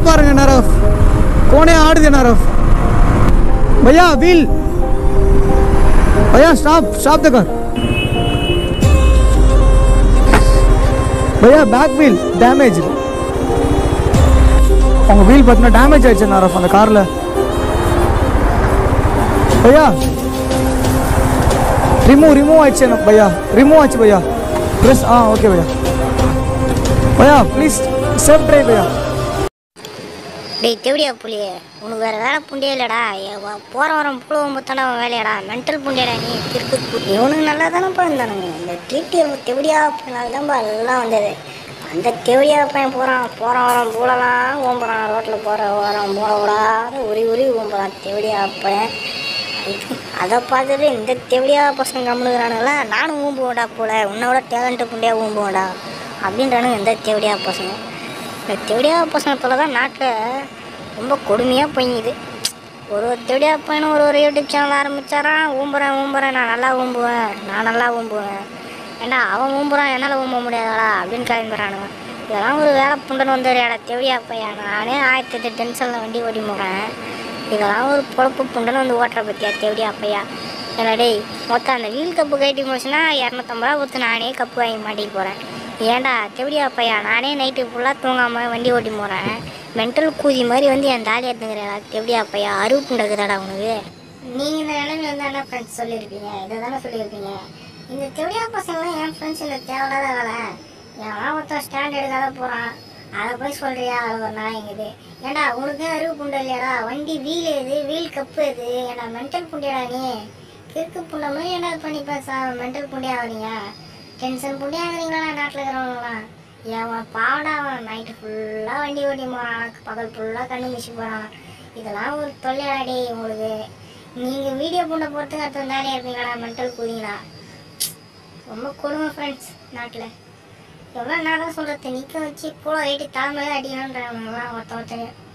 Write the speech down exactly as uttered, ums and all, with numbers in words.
பாருங்க நரஃப், கோனே ஆடுது நரஃப். भैया व्हील, भैया स्टॉप स्टॉप द कार. भैया बैक व्हील डैमेज. उंग व्हील பார்த்தா டேமேஜ் ஆயிடுச்சு நரஃப் அந்த கார்ல. भैया रिमूव रिमूव आइए ना भैया, रिमूव आइए भैया प्रेस. हाँ ओके भैया. भैया प्लीज सेफ ड्राइव भैया. டேய் தேவடியா புள்ளியே, உனக்கு வேறு வேலை புண்டியே இல்லைடா. போகிற வாரம் புழுவம் புத்தான வேலையாடா, மென்டல் புண்டியடா நீ. திருக்கு இவனுக்கு நல்லா தானே இருந்தானுங்க. இந்த ட்ரீட்டி தேவடியா அப்படின்னால தான்ப்பா எல்லாம் வந்தது. அந்த தேவடியா பையன் போகிறான், போகிற வாரம் பூலெல்லாம் ஓம்புறான். ரோட்டில் போகிற வாரம் பூல விடாத உரி உரி ஓம்புறான் தேவடியா பையன். அதை பார்த்துட்டு இந்த தேவடியா பசங்க கம்முனுக்கிறானுங்களா, நானும் ஊம்புவேன்டா போல, உன்னோட டேலண்ட்டு புண்டியாக ஊம்புவேன்டா அப்படின்றானுங்க இந்த தேவடியா பசங்க. இந்த தேவடியா பசங்கத்தில் தான் நாட்டில் ரொம்ப கொடுமையாக போயிங்குது. ஒரு ஒரு தேவடியா பையனும் ஒரு ஒரு யூடியூப் சேனல் ஆரம்பித்தாரான். ஊம்புறேன் ஊம்புறேன், நான் நல்லா ஊம்புவேன், நான் நல்லா ஊம்புவேன். ஏன்னா அவன் ஊம்புறான், என்னால் ஊம்ப முடியாதாடா அப்படின்னு கிளம்புறானுங்க. இதெல்லாம் ஒரு வேலை புண்டுன்னு வந்துடுறியாடா தேவடியா பையன். நானே ஆயிரத்தி எட்டு டென்ஷனில் வண்டி ஓட்டி போகிறேன். இதெல்லாம் ஒரு பொழப்பு புண்டுன்னு வந்து ஓட்டுற பற்றியா தேவடியா பையா. ஏன்னா டேய் மொத்தம் அந்த வீல் கப்பு கட்டி போச்சுன்னா இரநூத்தம்பது ரூபா கொடுத்து நானே கப்பு வாங்கி மாட்டிக்கு போகிறேன். ஏன்டா தேவடியா பையா, நானே நைட்டு ஃபுல்லாக தூங்காமல் வண்டி ஓட்டி போகிறேன். மென்டல் கூதி மாதிரி வந்து என் தாலி எடுத்துங்கிறா தேவடியா பையா. அருவு புண்டக்குதாடா உனக்கு. நீங்கள் இந்த நிலைமையில் வந்து என்ன ஃப்ரெண்ட்ஸ் சொல்லியிருப்பீங்க, இதை தானே சொல்லியிருப்பீங்க. இந்த தேவடியா பசங்களாம் என் ஃப்ரெண்ட்ஸ் இந்த தேவையில்லாத வேலை. என் ஒருத்தன் ஸ்டாண்ட் எடுக்காத போகிறான், அதை போய் சொல்கிறியா அது ஒரு நாயங்குது. ஏன்டா உனக்கு அருவு புண்டை இல்லையாடா, வண்டி வீல் எது வீல் கப்பு எது. ஏன்னா மென்டல் புண்டியாடா நீ. கிறுக்கு புண்டை மாதிரி என்ன பண்ணிப்பேன் சார், மென்டல் புண்டியாகிறீங்க, டென்ஷன் புண்டியாகிறீங்களா நாட்டில் இருக்கிறவங்களாம். ஏன் பாவடா அவன் நைட்டு ஃபுல்லாக வண்டி ஓட்டி போகிறான், பகல் ஃபுல்லாக கண்ணு மிச்சு போகிறான். இதெல்லாம் ஒரு தொல்லையாடே உங்களுக்கு. நீங்கள் வீடியோ புண்டை போகிறதுக்கு அடுத்து வந்தாலே இருப்பீங்களா மென்டல் கூதிங்களா. ரொம்ப கொடுமை ஃப்ரெண்ட்ஸ் நாட்டில். எவ்வளோ நான் தான் சொல்கிறது, நிற்க வச்சு கூட ஏட்டி தலைமையில அடிக்கணுன்றவங்களாம் ஒருத்த ஒருத்தர்.